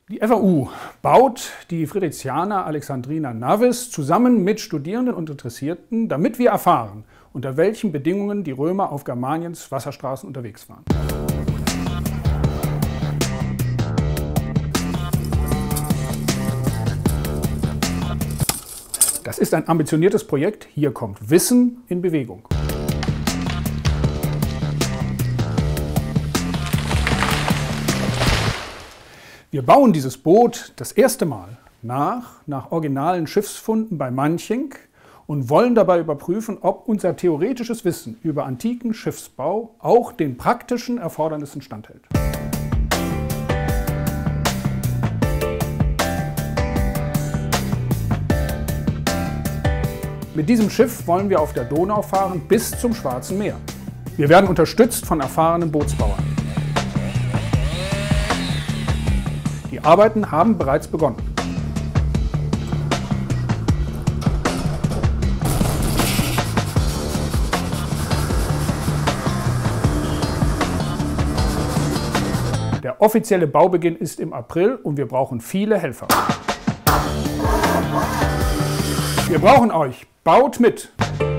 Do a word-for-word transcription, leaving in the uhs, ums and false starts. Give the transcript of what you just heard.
Die F A U baut die Fridericiana Alexandrina Navis zusammen mit Studierenden und Interessierten, damit wir erfahren, unter welchen Bedingungen die Römer auf Germaniens Wasserstraßen unterwegs waren. Das ist ein ambitioniertes Projekt. Hier kommt Wissen in Bewegung. Wir bauen dieses Boot das erste Mal nach, nach originalen Schiffsfunden bei Manching und wollen dabei überprüfen, ob unser theoretisches Wissen über antiken Schiffsbau auch den praktischen Erfordernissen standhält. Mit diesem Schiff wollen wir auf der Donau fahren bis zum Schwarzen Meer. Wir werden unterstützt von erfahrenen Bootsbauern. Die Arbeiten haben bereits begonnen. Der offizielle Baubeginn ist im April und wir brauchen viele Helfer. Wir brauchen euch. Baut mit!